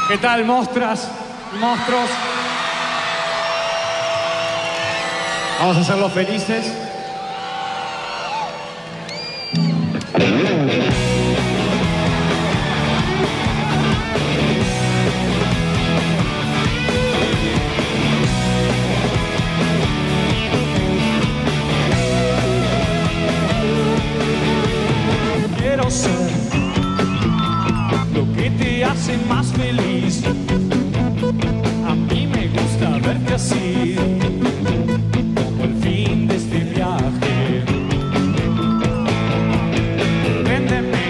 ¿Qué tal, monstras y monstruos? Vamos a hacerlos felices. Quiero ser lo que te hace más feliz. A mí me gusta verte así, como el fin de este viaje. Véndeme,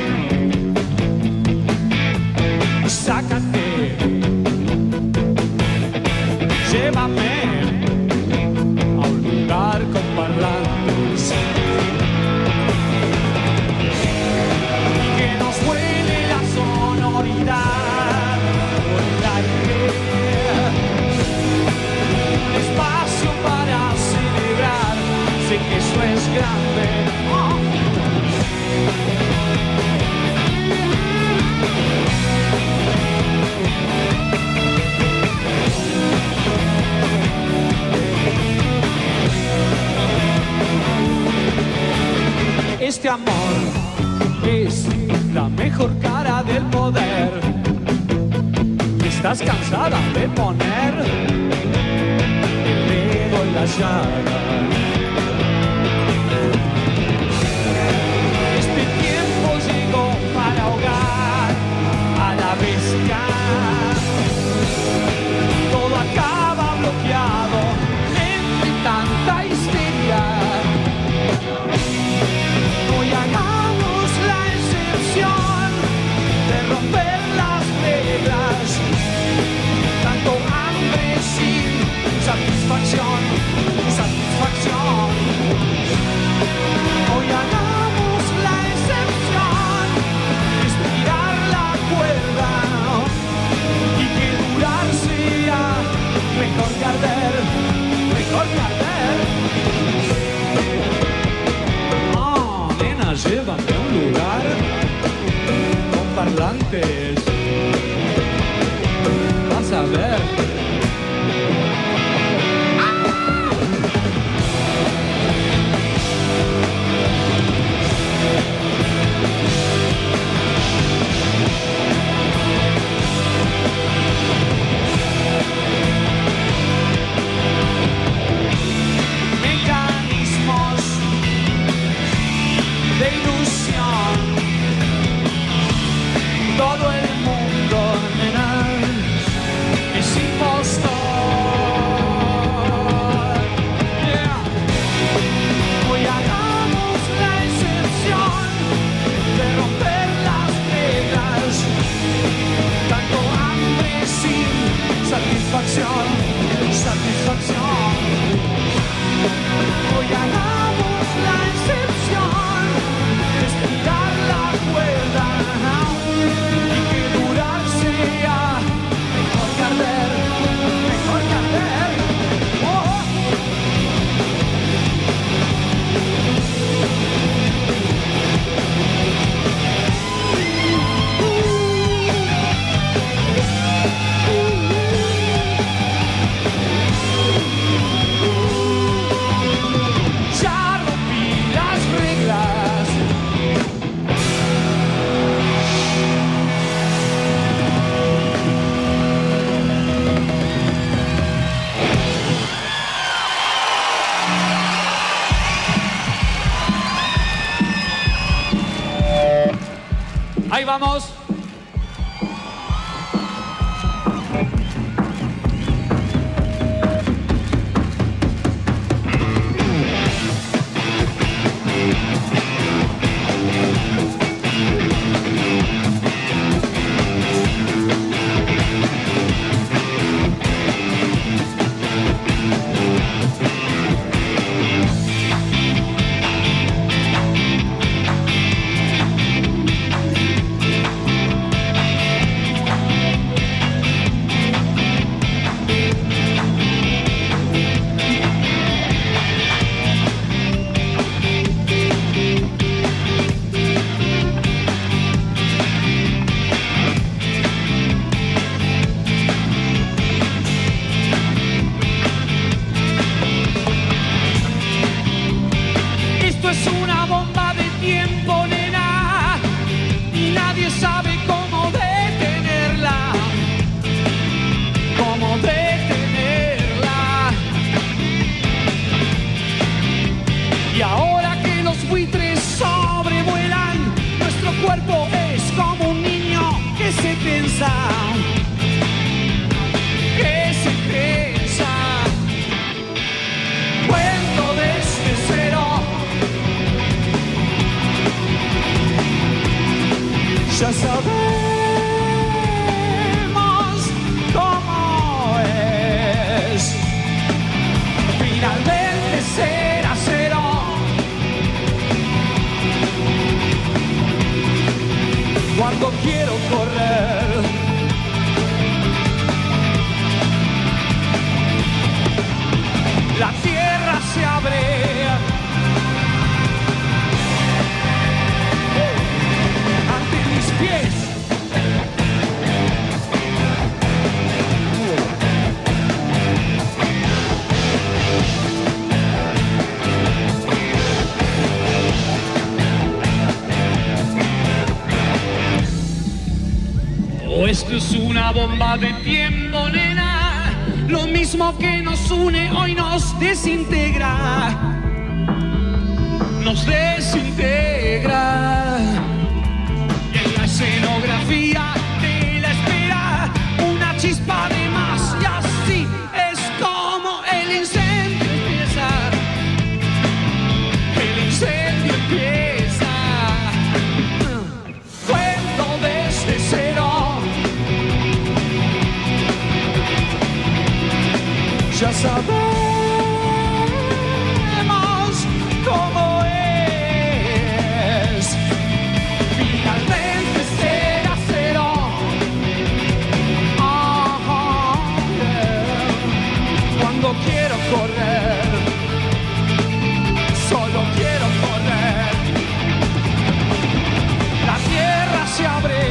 sácate, llévame a un lugar con parlantes. Por el aire, un espacio para celebrar, sé que eso es grande. Este amor es la mejor cara del poder. ¿Estás cansada de poner el dedo en la llaga? Este tiempo llegó para ahogar a la bestia. Todo acaba bloqueado entre tanta histeria. Hoy hagamos la excepción de romper las reglas. Tanto hambre sin satisfacción, satisfacción. Hoy hagamos la excepción, estirar la cuerda y que durar sea mejor que arder, mejor que arder. Oh, nena, llévame a un lugar con parlantes. Vas a ver. Mecanismos de ilusión. Todo el mundo, nena, es impostor. Yeah. Hoy hagamos la excepción de romper las reglas. Tanto hambre sin satisfacción, satisfacción. Hoy hagamos la excepción de estirar la cuerda y que durar sea mejor que arder, mejor que arder. Oh. Ya rompí las reglas. Ahí vamos. Ya sabemos cómo es. Finalmente será cero. Cuando quiero correr, la tierra se abre. Ante mis pies. Oh, esto es una bomba de tiempo, nena. Lo mismo que nos une hoy nos desintegra. Nos desintegra. Y en la escenografía de la espera, una chispa de más. Y así es como el incendio empieza. El incendio empieza. Cuento desde cero. Ya sabemos cómo es. Finalmente será cero. Cuando quiero correr, solo quiero correr. La tierra se abre.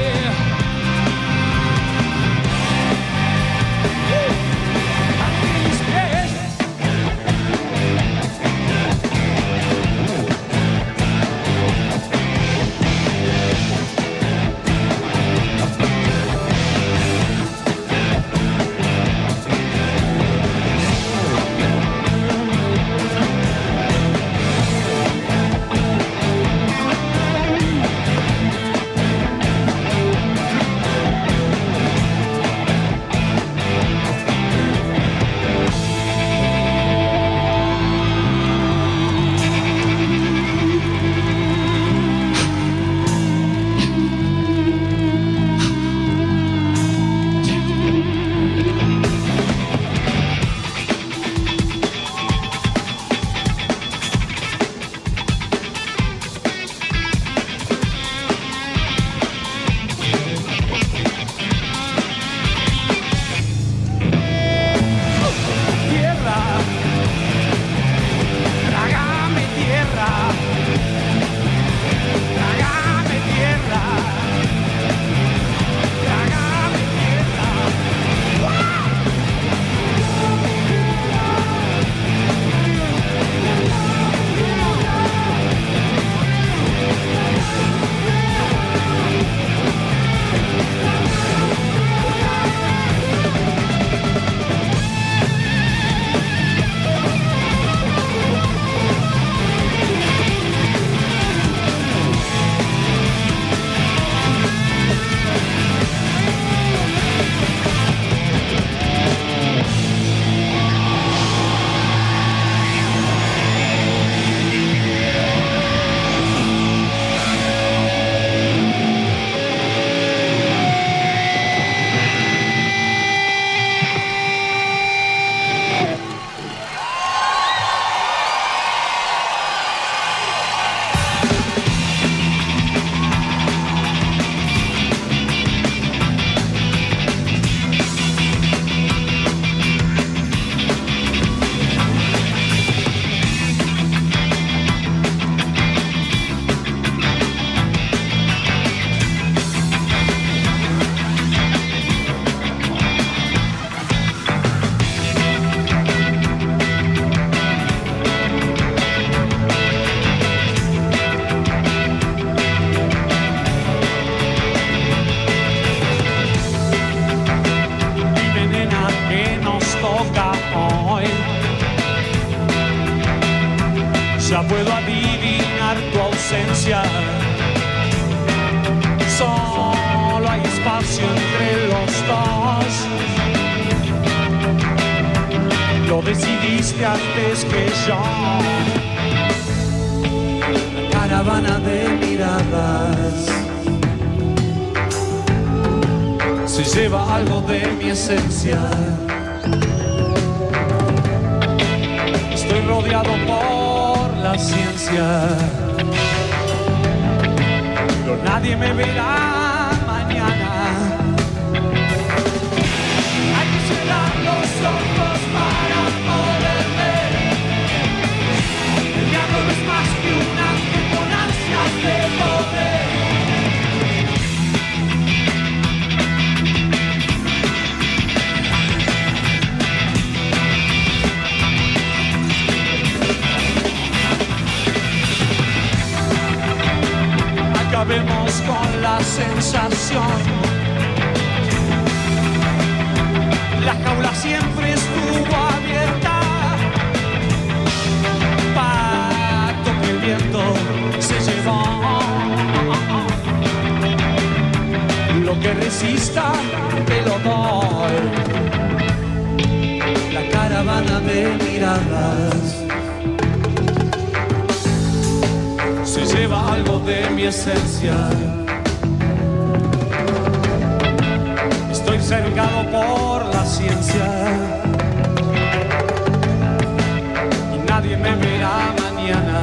Ya puedo adivinar tu ausencia. Solo hay espacio entre los dos. Lo decidiste antes que yo. Caravana de miradas lleva algo de mi esencia. Estoy rodeado por la ciencia, pero nadie me verá mañana. Hay que cerrar los ojos para poder ver. El diablo no es más que un ángel con ansias de poder. Acabemos con la sensación. La jaula siempre estuvo abierta. Pacto que el viento se llevó. Lo que resista te lo doy. La caravana de miradas se lleva algo de mi esencia. Estoy cercado por la ciencia y nadie me verá mañana.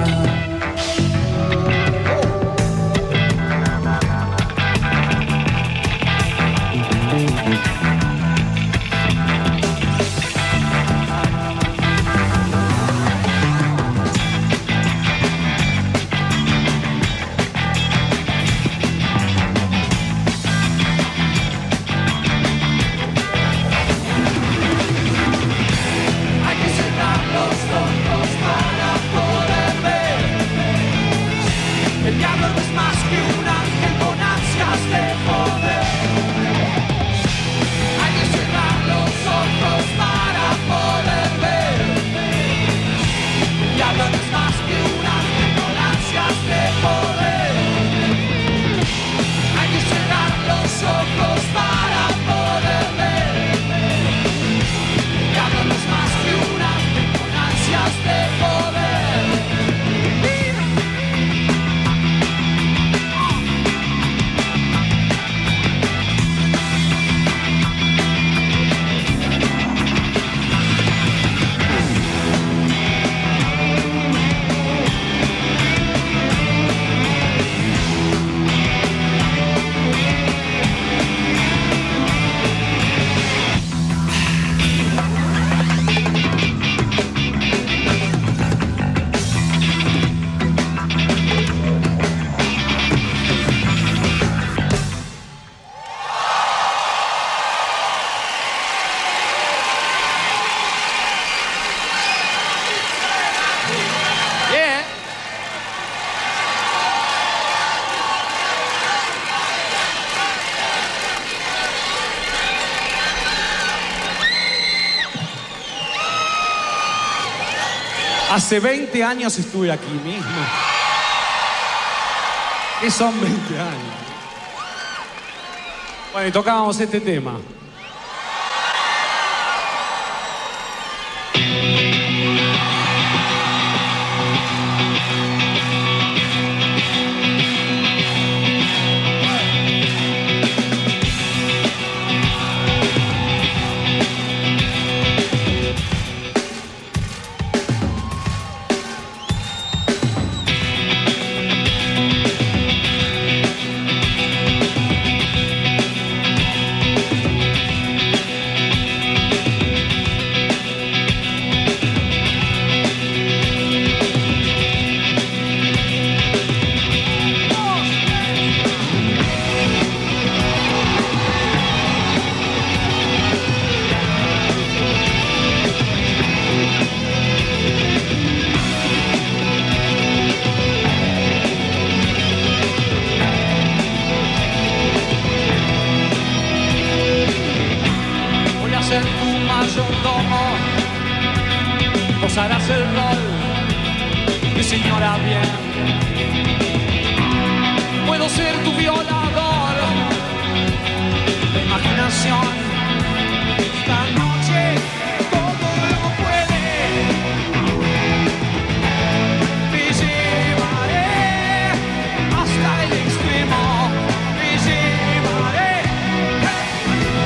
Hace 20 años estuve aquí mismo. ¿Qué son 20 años? Bueno, y tocábamos este tema. Harás el rol, mi señora bien. Puedo ser tu violador, la imaginación. Esta noche todo lo puede. Te llevaré hasta el extremo. Te llevaré.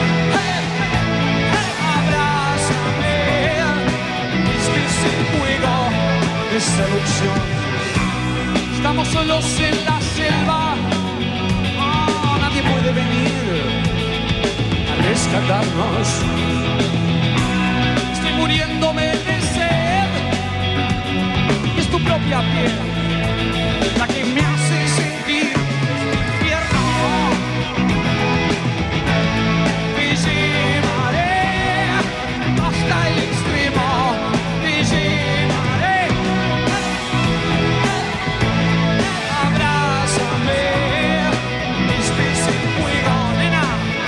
solos en la selva. Oh, nadie puede venir a rescatarnos. Estoy muriéndome de sed y es tu propia piel la que me hace sentir infierno. Te llevaré hasta el extremo. Te llevaré. Abrázame. Este es el juego, nena.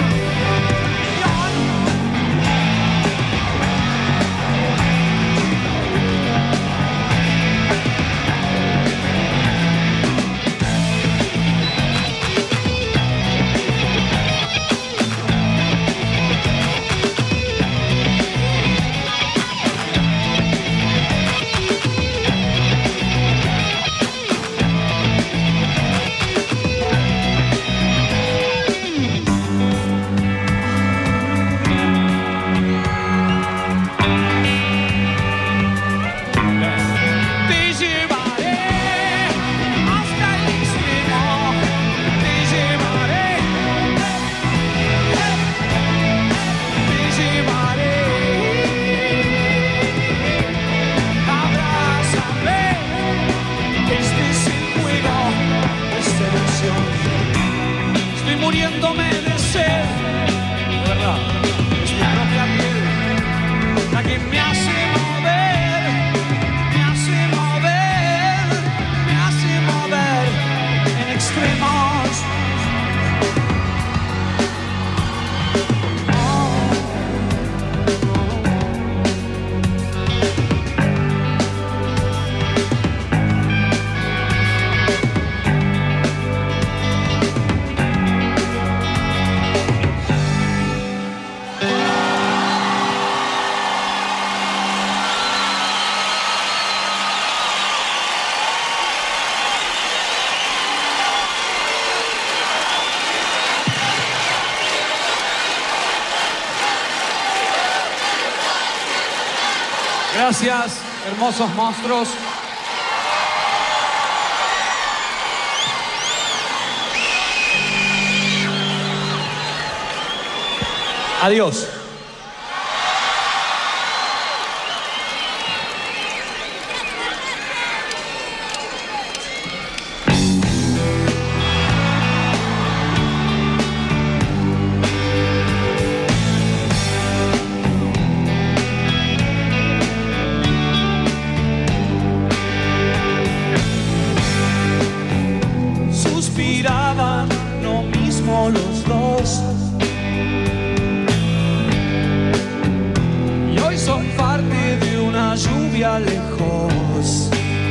Muriéndome de sed, ¿verdad? Es mi propia piel la que me hace mover, me hace mover, me hace mover en extremos. Gracias, hermosos monstruos. Adiós. Suspiraban lo mismo los dos. Y hoy son parte de una lluvia lejos.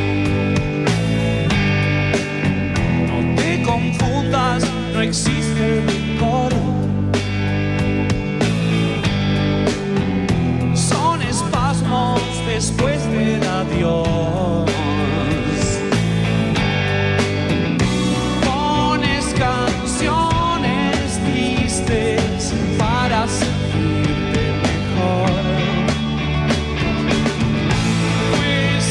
No te confundas, no existe rencor. Son espasmos después del adiós. Para sentirte mejor, pues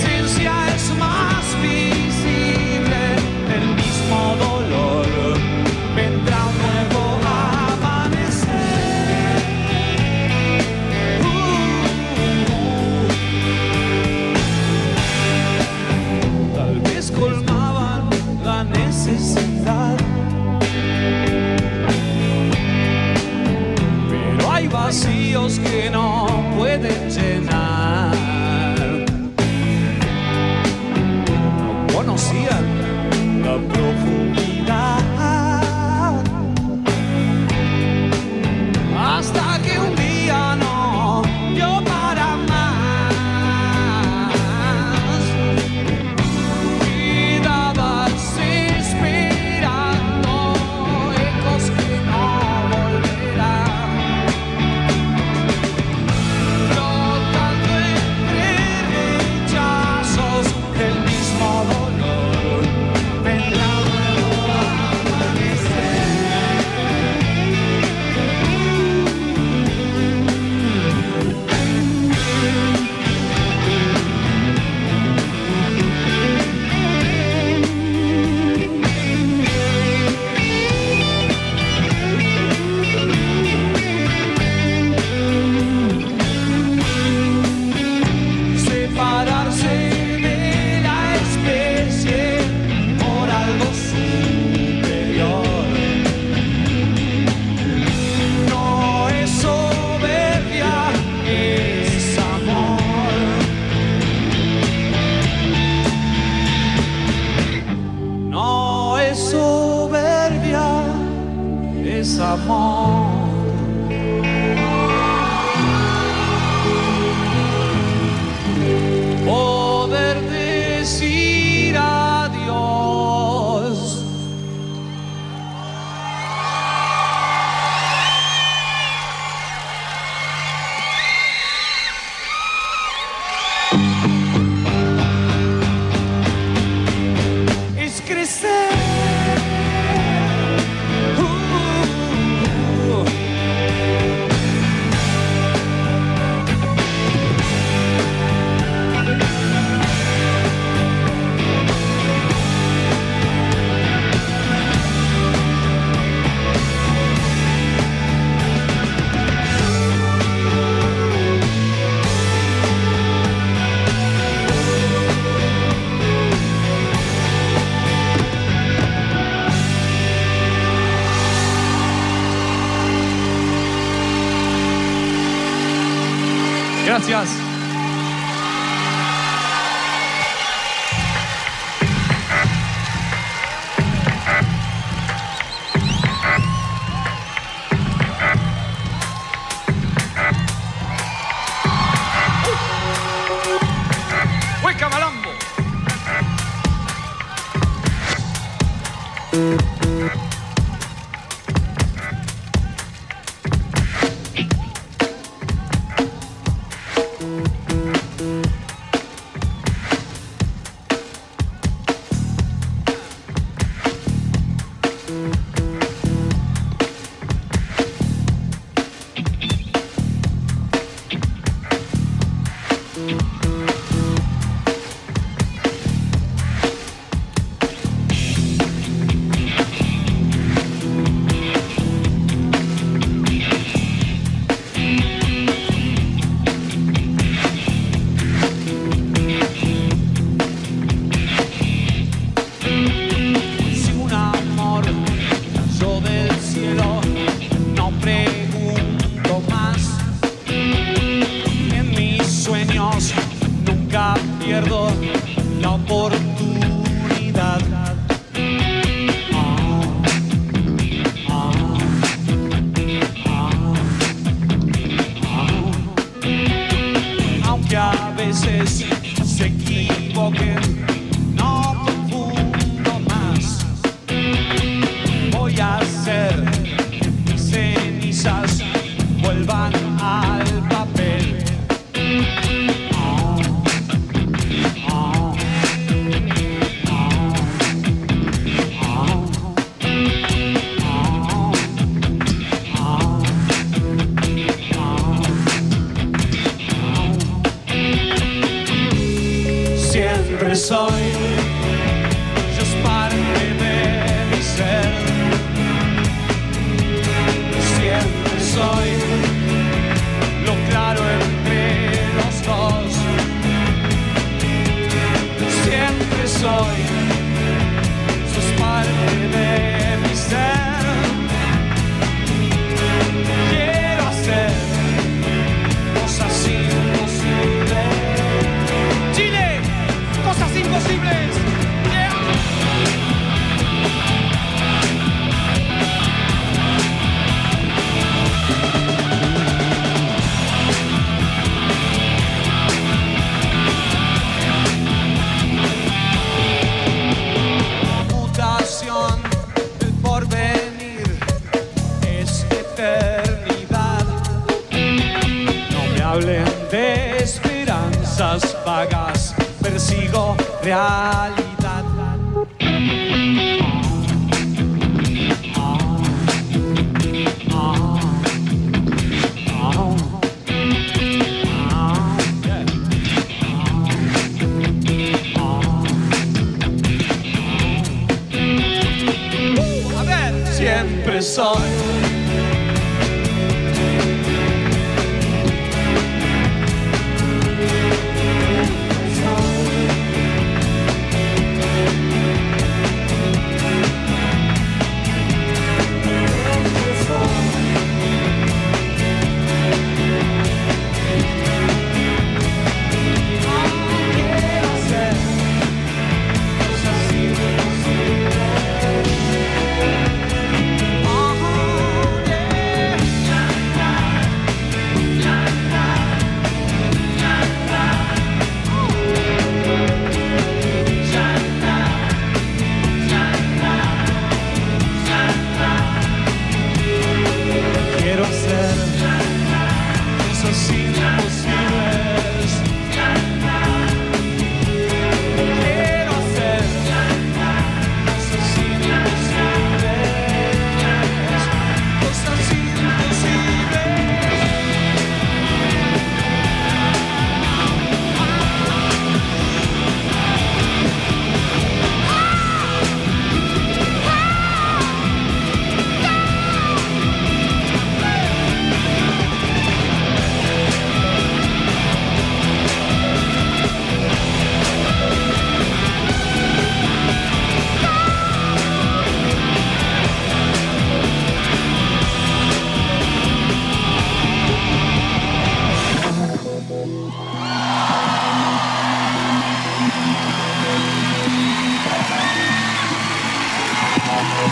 soberbia es amor. Poder decir adiós. Es crecer. Gracias. ¡Hueca Malambo! Pierdo la oportunidad. Aunque a veces se equivoquen, no confundo más. Voy a hacer que mis cenizas vuelvan al papel. Siempre soy, yo es parte de mi ser. Siempre soy lo claro entre los dos. Siempre soy, yo es parte de mi ser. Quiero hacer cosas imposibles. Chile, cosas imposibles. Mutación del porvenir es eternidad. No me hablen de esperanzas vagas, persigo realidad. A ver, siempre soy. Quiero hacer cosas imposibles.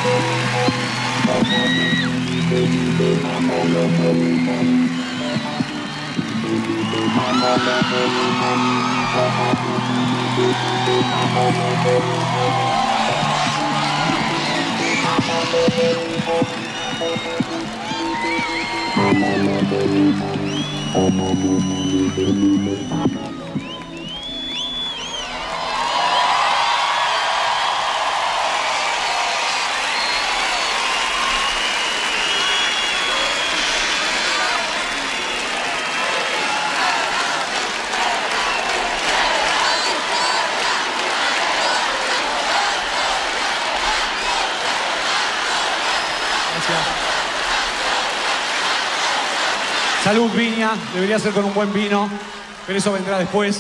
Salud, Viña. Debería ser con un buen vino, pero eso vendrá después.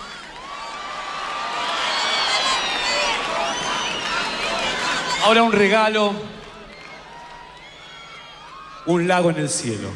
Ahora un regalo. Un lago en el cielo.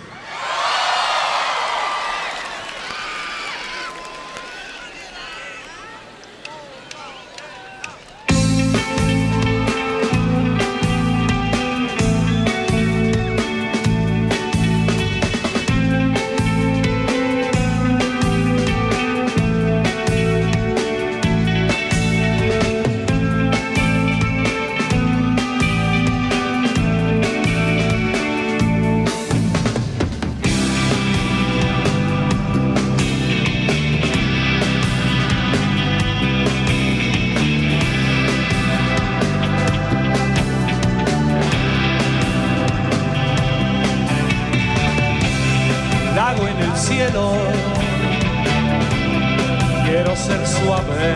Quiero ser suave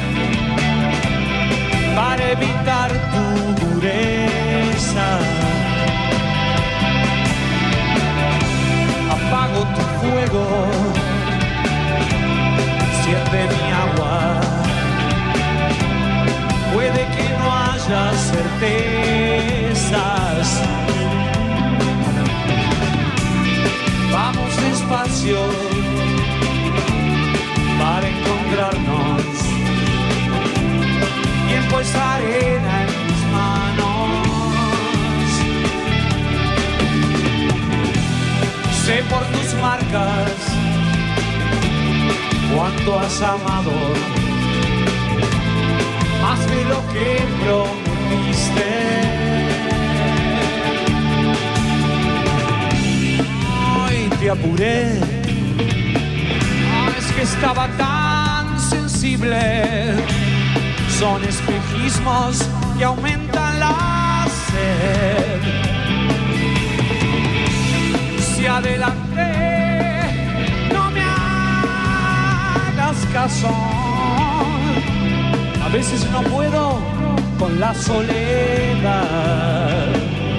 para evitar tu dureza. Apago tu fuego, siente mi agua. Puede que no haya certezas. Vamos despacio para encontrarnos. Tiempo es arena en mis manos. Sé por tus marcas cuánto has amado, más de lo que prometiste. Hoy te apuré, que estaba tan sensible. Son espejismos que aumentan la sed. Si adelante no me hagas caso, a veces no puedo con la soledad.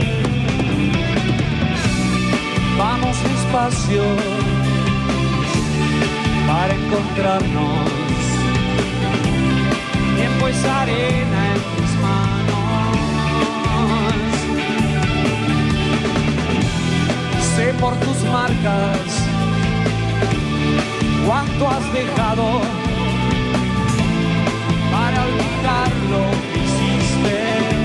Vamos despacio para encontrarnos. Tiempo es arena en mis manos. Sé por tus marcas cuánto has dejado para olvidar lo que hiciste.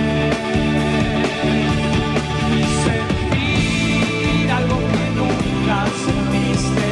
Sentir algo que nunca sentiste.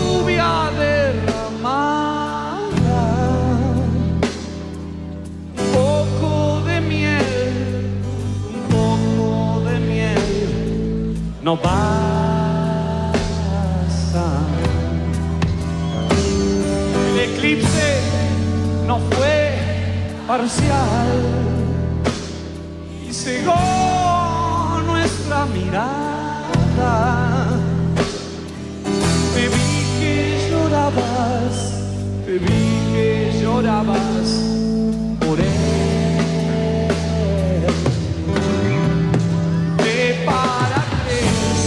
lluvia derramada, un poco de miel no pasa. El eclipse no fue parcial y cegó nuestra mirada. Te vi que llorabas por él. ¿Qué para crees?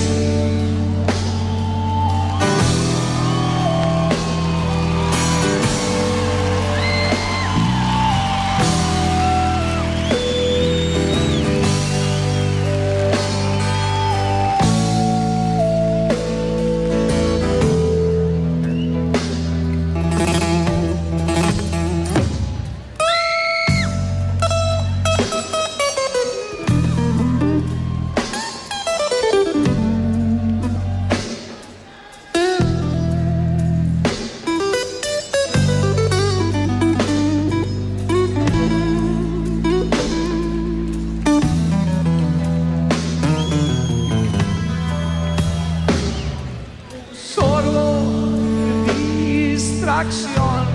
Distracción.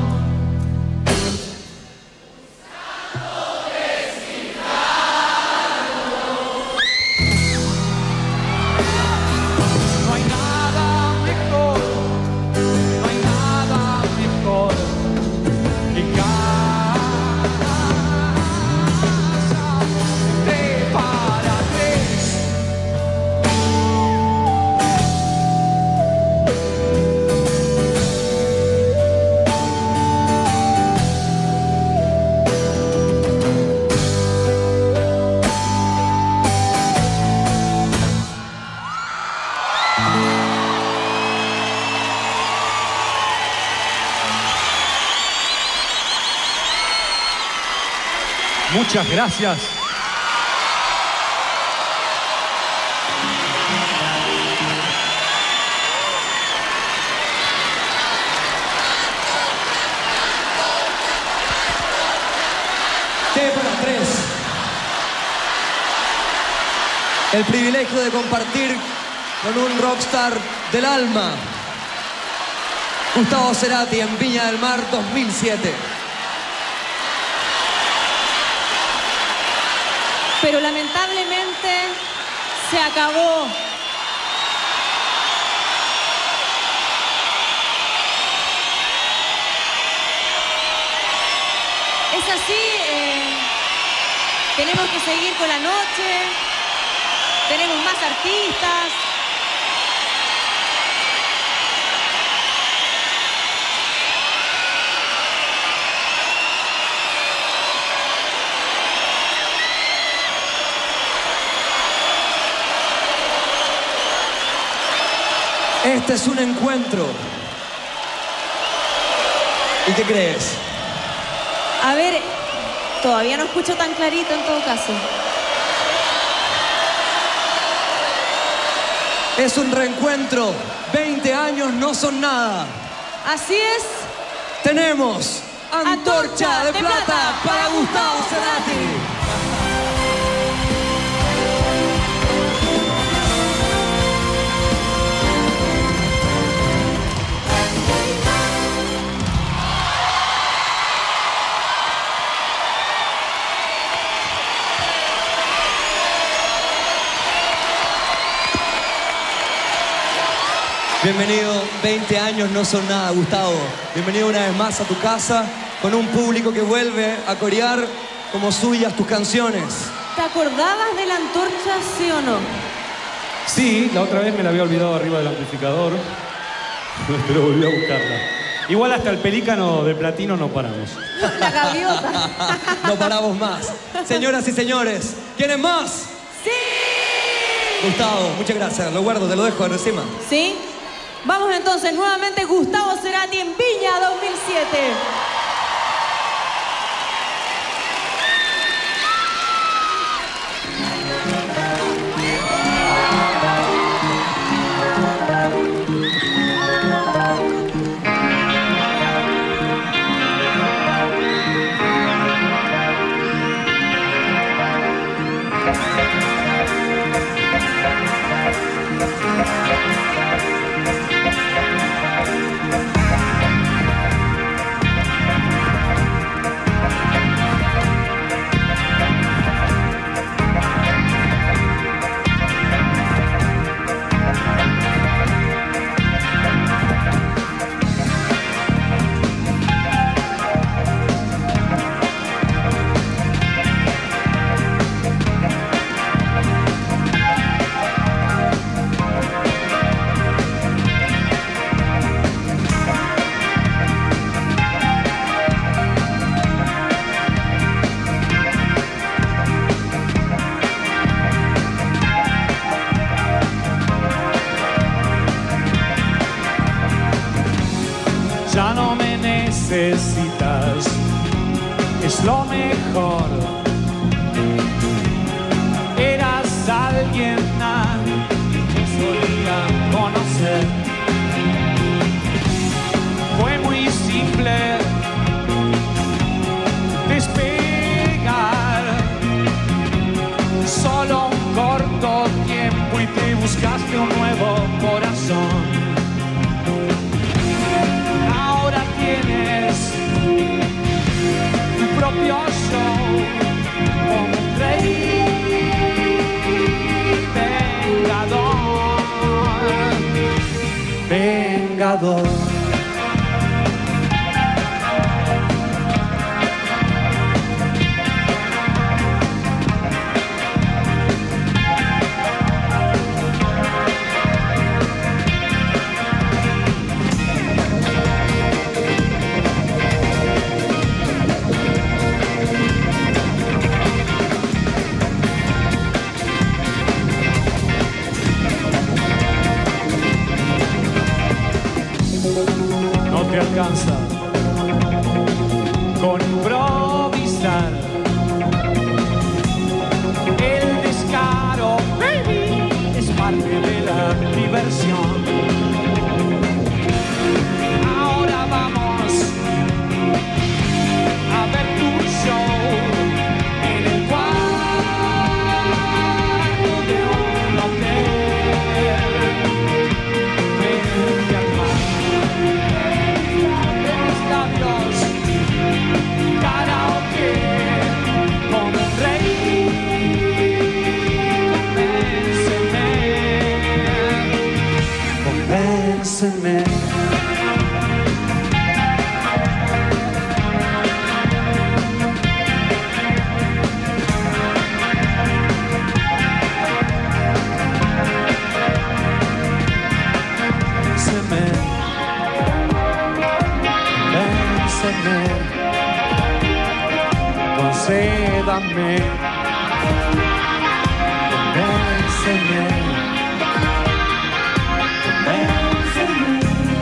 No hay nada mejor que casa de para tres. Muchas gracias. T para tres. El privilegio de compartir con un rockstar del alma. Gustavo Cerati en Viña del Mar 2007. Pero lamentablemente se acabó. Es así, tenemos que seguir con la noche, tenemos más artistas. Este es un encuentro. ¿Y qué crees? A ver, todavía no escucho tan clarito en todo caso. Es un reencuentro. 20 años no son nada. Así es. Tenemos Antorcha de Plata para Gustavo Cerati. Bienvenido, 20 años no son nada, Gustavo. Bienvenido una vez más a tu casa, con un público que vuelve a corear como suyas tus canciones. ¿Te acordabas de la antorcha, sí o no? Sí, la otra vez me la había olvidado arriba del amplificador, pero volví a buscarla. Igual hasta el pelícano de platino no paramos. La gaviota. No paramos más. Señoras y señores, ¿quieren más? ¡Sí! Gustavo, muchas gracias. Lo guardo, te lo dejo encima. ¿Sí? Vamos entonces, nuevamente Gustavo Cerati en Viña 2007. no me necesitas, es lo mejor. Eras alguien que solía conocer. Fue muy simple despegar, solo un corto tiempo y te buscaste un nuevo corazón. Ahora tienes tu propio show como un rey vengador, vengador. No te alcanza con improvisar. El descaro, baby, es parte de la diversión. Ahora vamos a ver tu show en el cuarto de un hotel. Frente al mar, labios, karaoke, como un rey. Convénceme, convénceme. Concédame, convénceme, convénceme,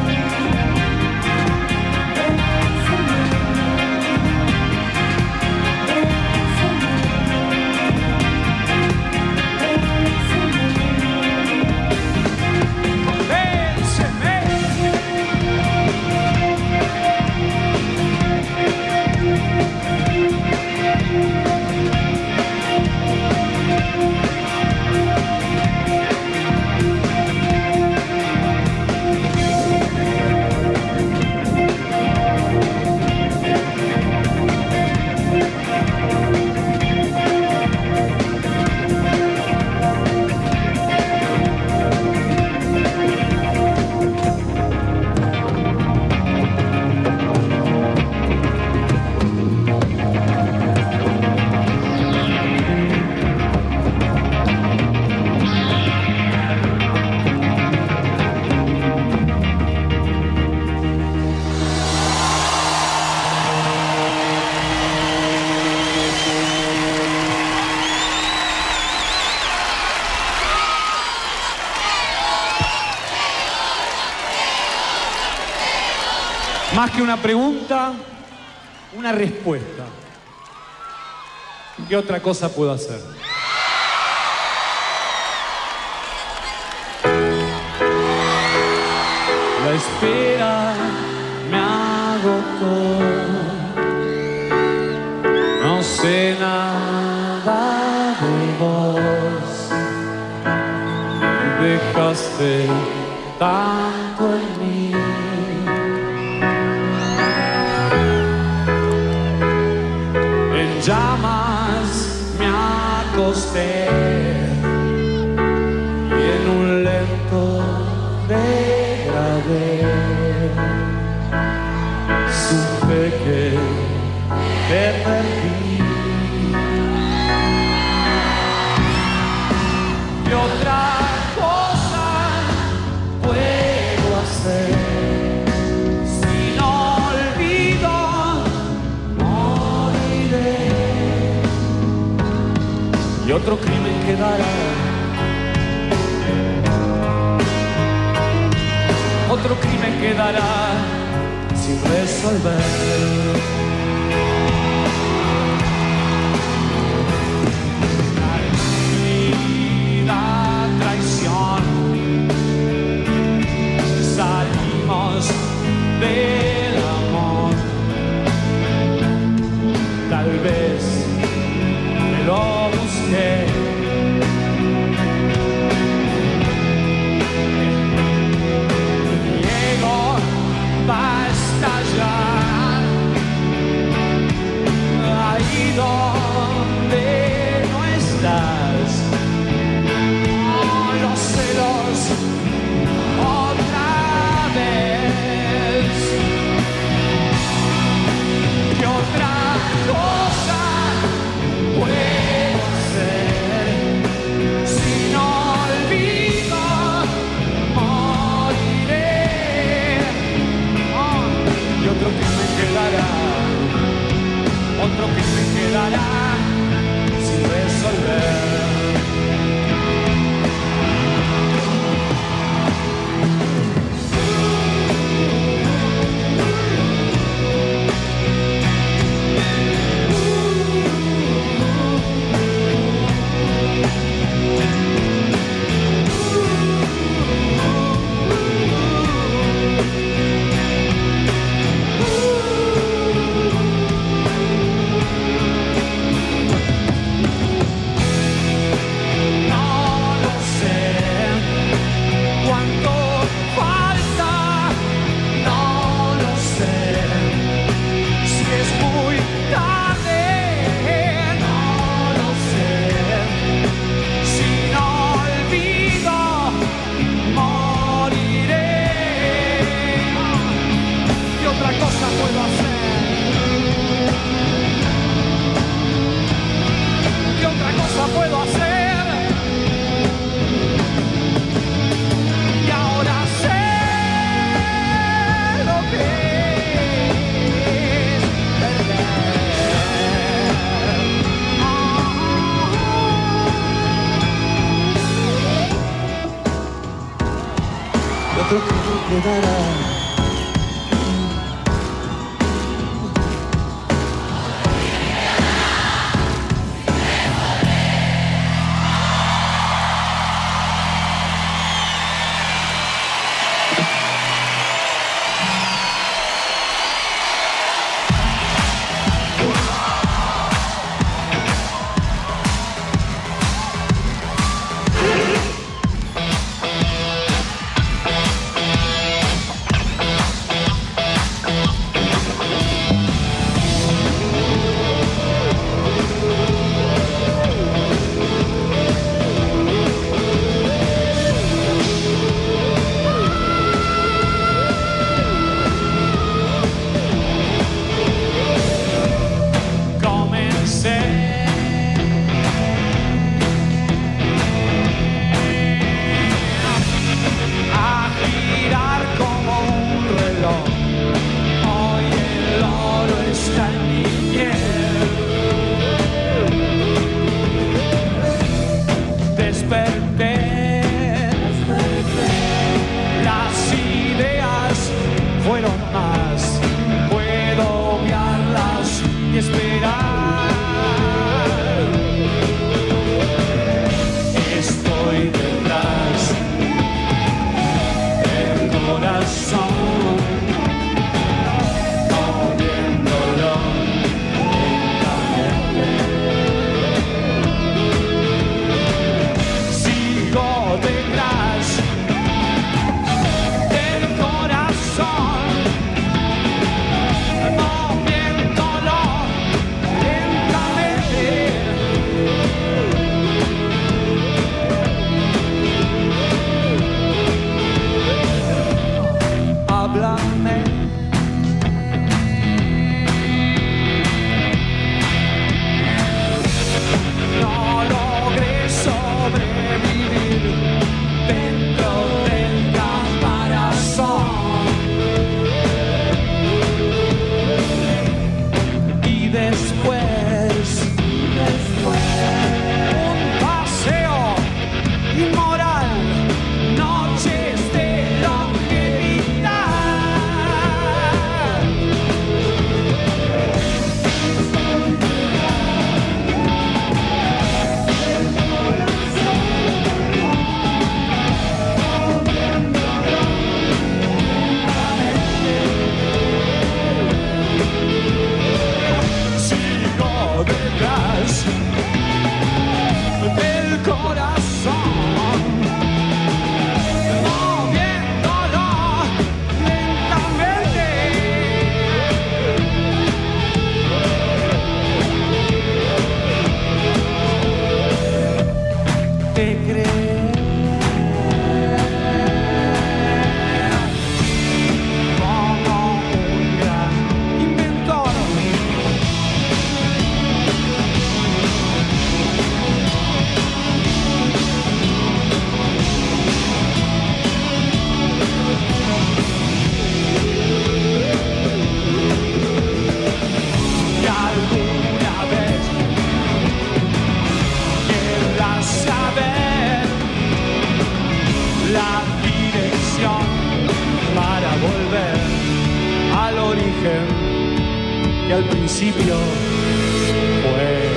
Más que una pregunta, una respuesta. ¿Qué otra cosa puedo hacer? La espera me agotó. No sé nada de vos. Dejaste tanto en mí. Llamas me acosté y en un lento degradé supe que te perdí. ¿Qué otra cosa puedo hacer? Y otro crimen quedará, otro crimen quedará, si sin resolver. Del amor, tal vez me lo busqué. Mi ego va a estallar ahí donde no estás. Oh, los celos otra vez. ¿Qué otra cosa puedo hacer si no olvido? Moriré. Oh, y otro que me quedará, otro que me quedará sin resolver. Puedo hacer y ahora sé lo que es perder. Y otro que me quedará. inmoral, noches de longevidad. origen que al principio fue.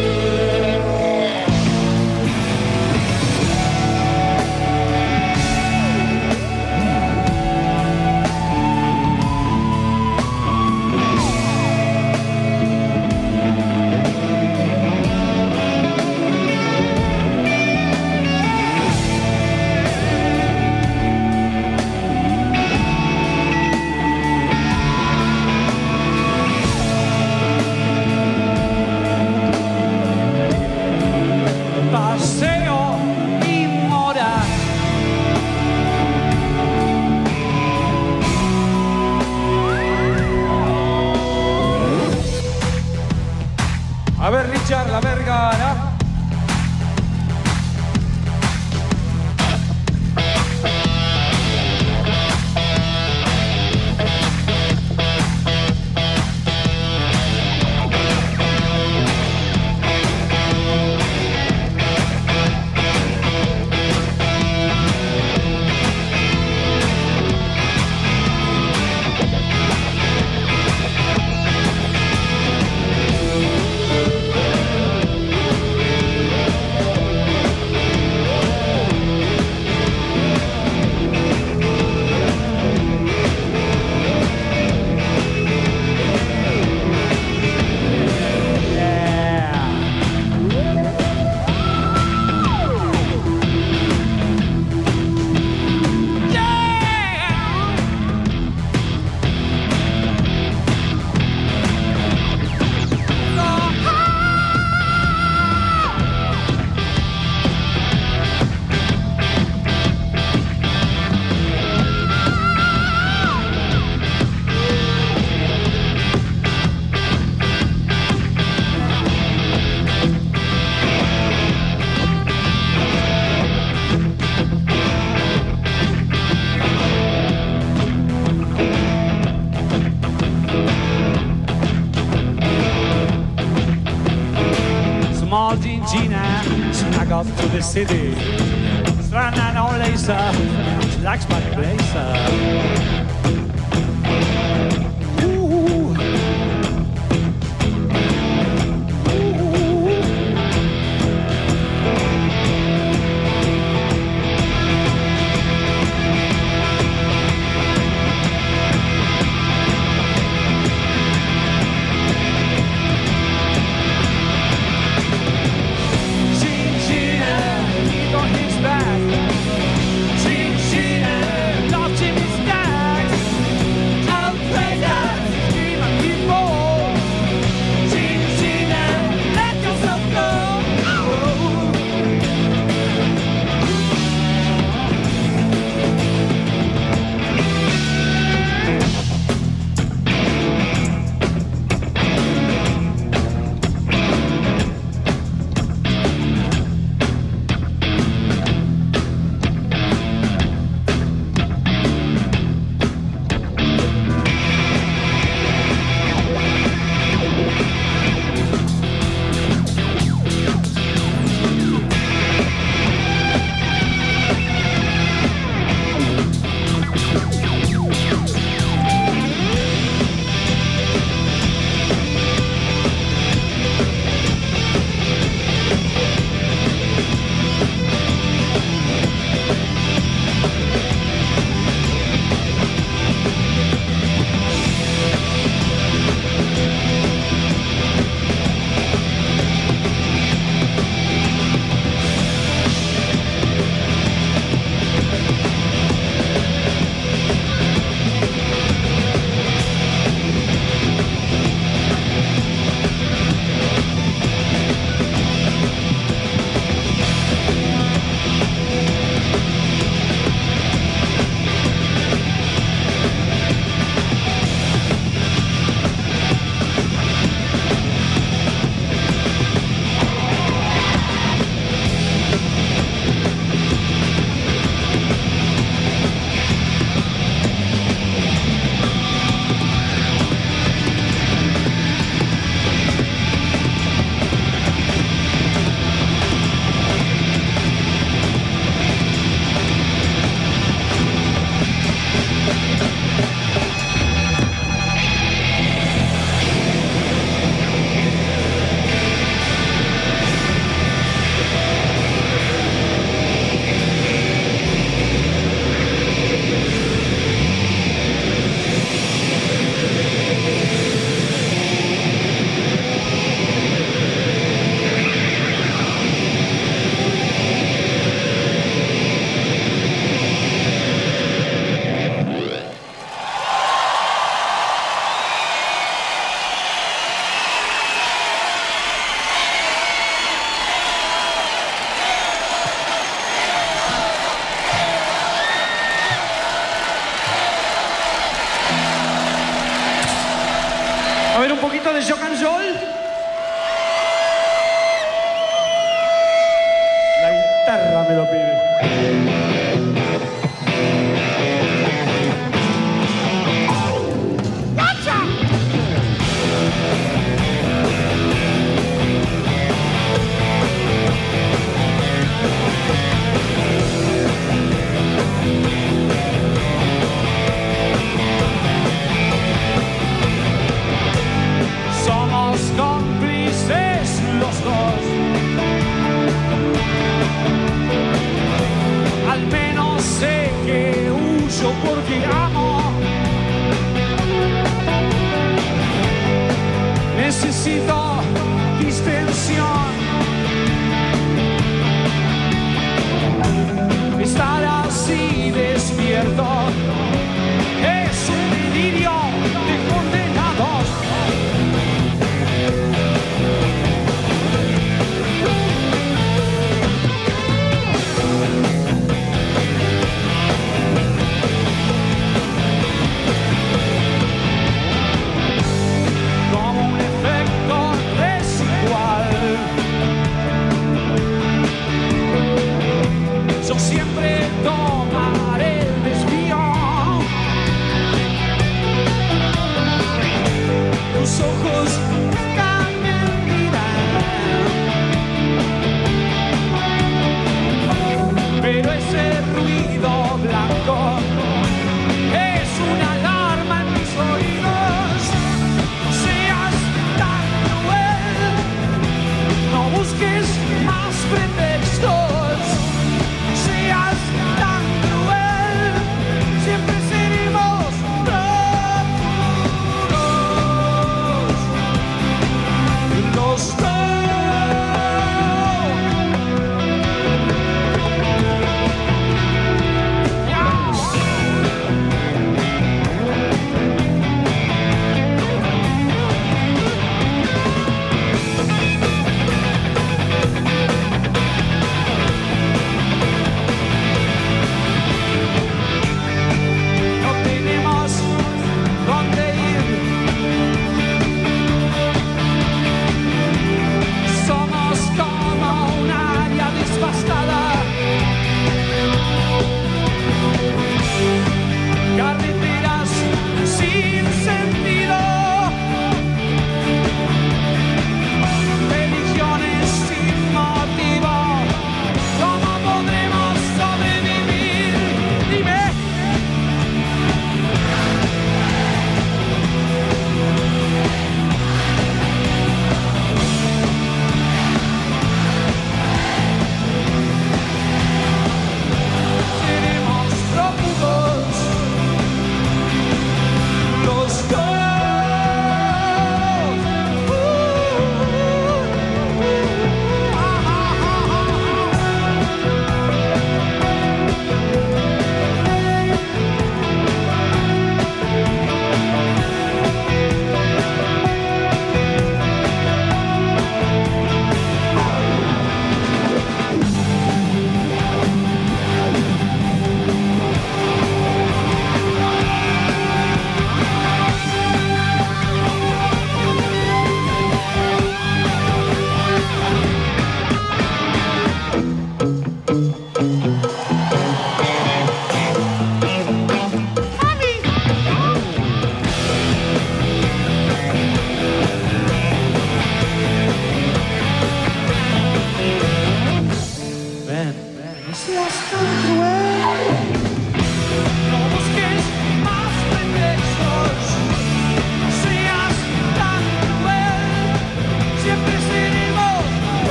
Paseo y mora. A ver, Richard, la vergara. Small Gina snuck off to the city. Strana no laser, she likes my blazer. Ooh. Lost in his bag. A ver, un poquito de rock and roll. La guitarra me lo pide. Somos cómplices los dos. Al menos sé que huyo porque amo. Necesito distensión. Estar así despierto es un delirio de condenados. Como un efecto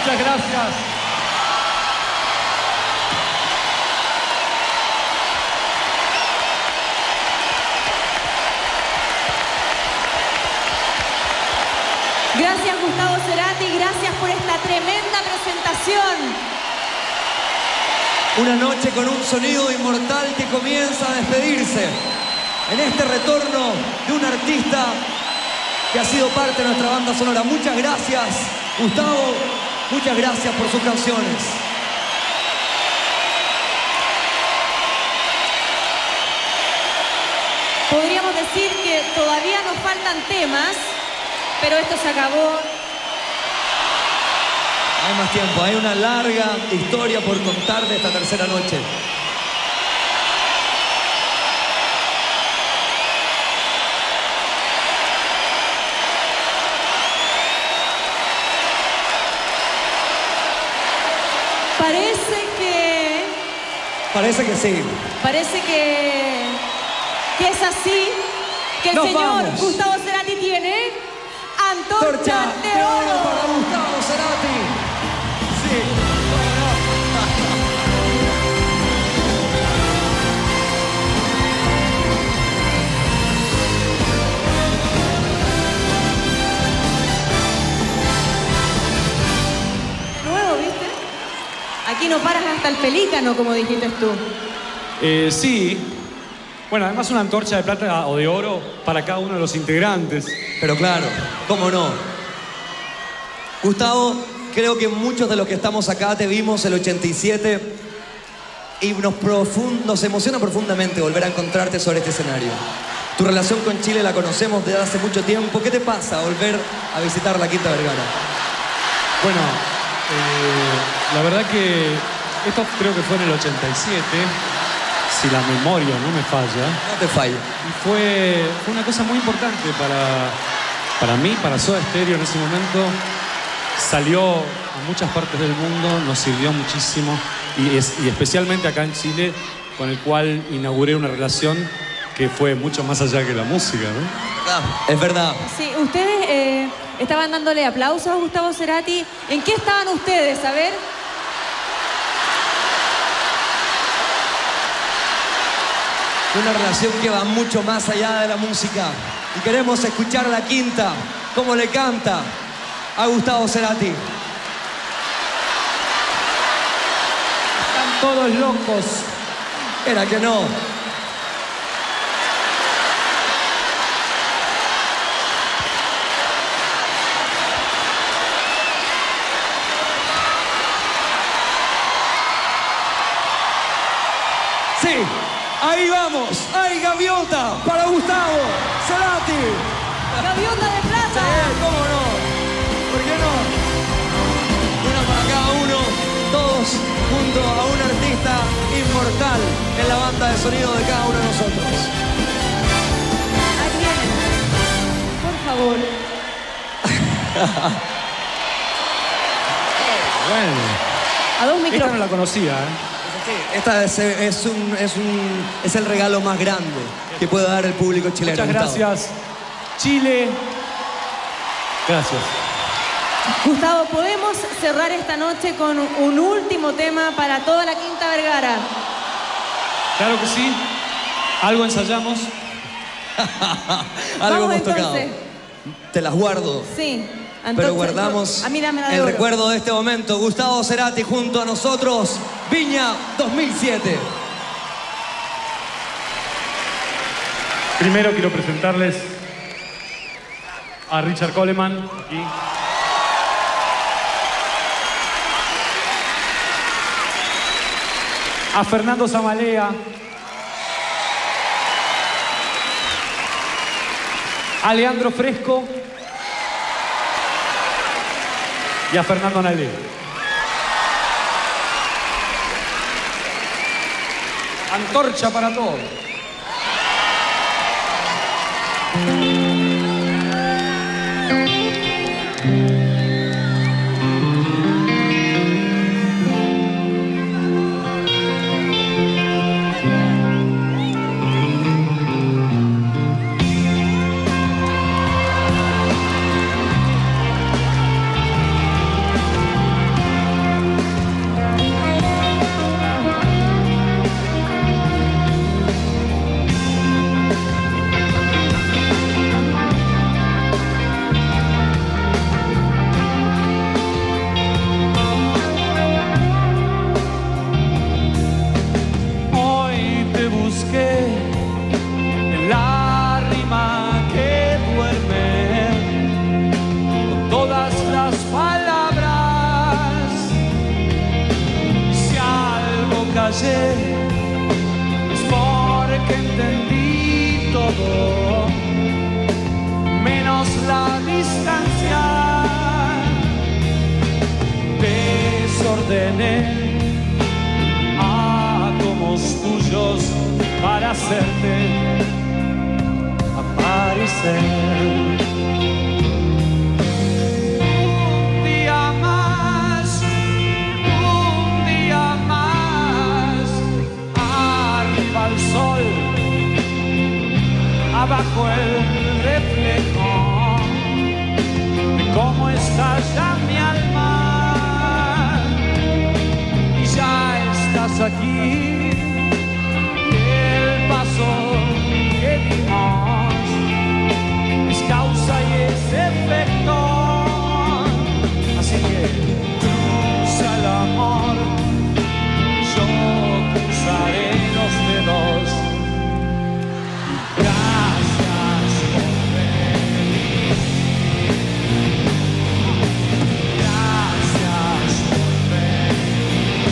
Muchas gracias. Gracias, Gustavo Cerati, gracias por esta tremenda presentación. Una noche con un sonido inmortal que comienza a despedirse. En este retorno de un artista que ha sido parte de nuestra banda sonora. Muchas gracias, Gustavo. Muchas gracias por sus canciones. Podríamos decir que todavía nos faltan temas, pero esto se acabó. Hay más tiempo, hay una larga historia por contar de esta tercera noche. Parece que sí. Parece que es así, que el Nos señor vamos. Gustavo Cerati tiene Antorcha Torcha de de oro Oro. para Gustavo Cerati. Sí. Nuevo, ¿viste? Aquí no paras hasta el pelícano, como dijiste tú. Sí. Bueno, además una antorcha de plata o de oro para cada uno de los integrantes. Pero claro, ¿cómo no? Gustavo, creo que muchos de los que estamos acá te vimos el 87 y nos emociona profundamente volver a encontrarte sobre este escenario. Tu relación con Chile la conocemos desde hace mucho tiempo. ¿Qué te pasa volver a visitar la Quinta Vergara? Bueno, la verdad que esto creo que fue en el 87, si la memoria no me falla. No te fallo. Y fue una cosa muy importante para mí, para Soda Stereo en ese momento. Salió a muchas partes del mundo, nos sirvió muchísimo y especialmente acá en Chile, con el cual inauguré una relación que fue mucho más allá que la música, ¿no? Es verdad. Sí, ustedes estaban dándole aplausos a Gustavo Cerati. ¿En qué estaban ustedes? A ver. Una relación que va mucho más allá de la música. Y queremos escuchar a la Quinta, cómo le canta a Gustavo Cerati. Están todos locos. Era que no. Sí, ahí vamos. Hay gaviota para Gustavo Cerati. Gaviota de plata. ¿Cómo no? ¿Por qué no? Una para cada uno, todos junto a un artista inmortal en la banda de sonido de cada uno de nosotros. Ahí vienen. Por favor. Bueno, A dos esta no micrófonos. la conocía, ¿eh? Esta es el regalo más grande que puede dar el público chileno. Muchas Gustavo. gracias, Chile. Gracias. Gustavo, ¿podemos cerrar esta noche con un último tema para toda la Quinta Vergara? Claro que sí. Algo ensayamos. Algo Vamos hemos tocado. entonces. Te las guardo. Sí. Pero guardamos A mí dame la de el oro. recuerdo de este momento. Gustavo Cerati junto a nosotros. Viña 2007. Primero quiero presentarles a Richard Coleman, aquí. A Fernando Zamalea. A Leandro Fresco. Y a Fernando Nalé. Antorcha para todos. callé es porque entendí todo, menos la distancia. Desordené átomos tuyos para hacerte aparecer. Un día más, arriba el sol, abajo el reflejo de cómo estalla mi alma. Y ya estás aquí, el paso que dimos es causa y es efecto. Así que cruza el amor, yo cruzaré los dedos. Gracias por venir. Gracias por venir.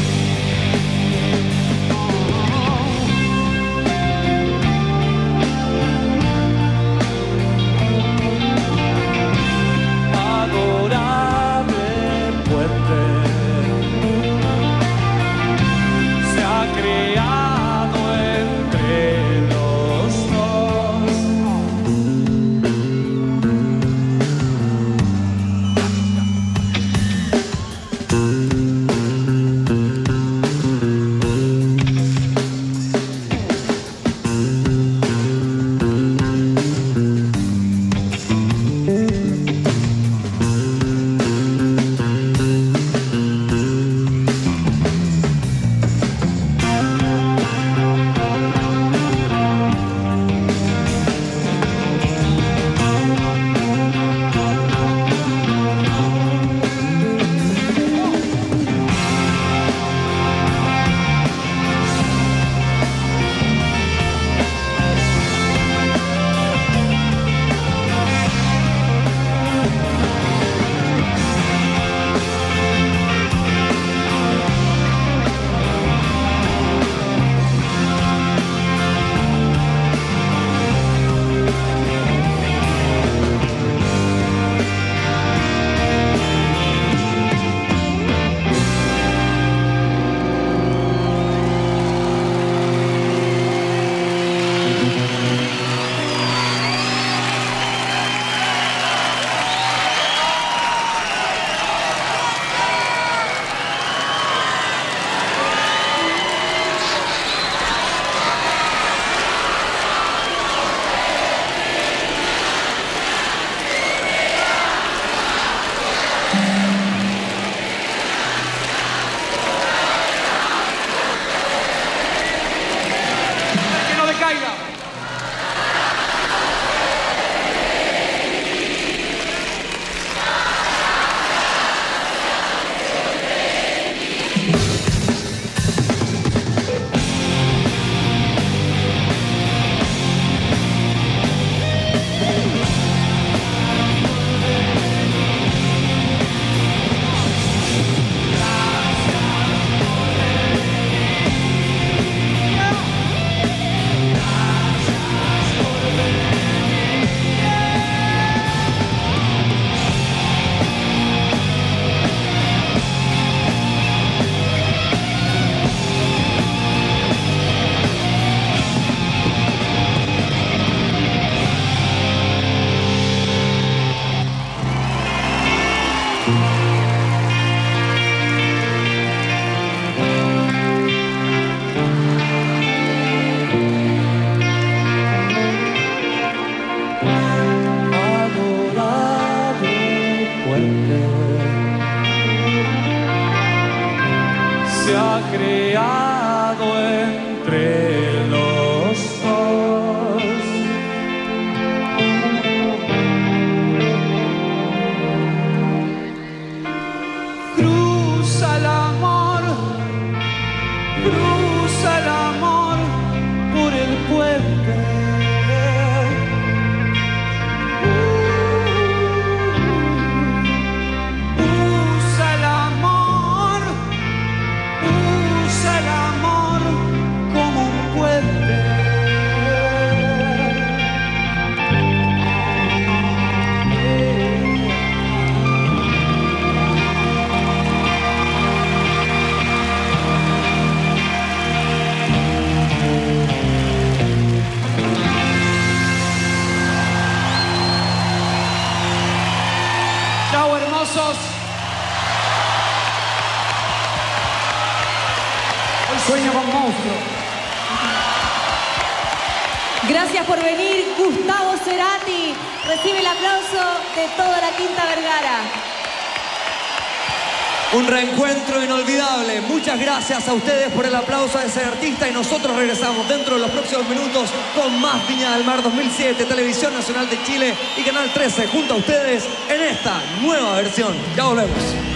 Adorable puente se ha creado entre los dos. Que no decaiga. Adorable puente se ha creado entre los dos. Cruza el amor por el puente. Usa el amor Sueño con monstruo. Gracias por venir, Gustavo Cerati. Recibe el aplauso de toda la Quinta Vergara. Un reencuentro inolvidable. Muchas gracias a ustedes por el aplauso a ese artista y nosotros regresamos dentro de los próximos minutos con más Viña del Mar 2007, Televisión Nacional de Chile y Canal 13 junto a ustedes en esta nueva versión. Ya volvemos.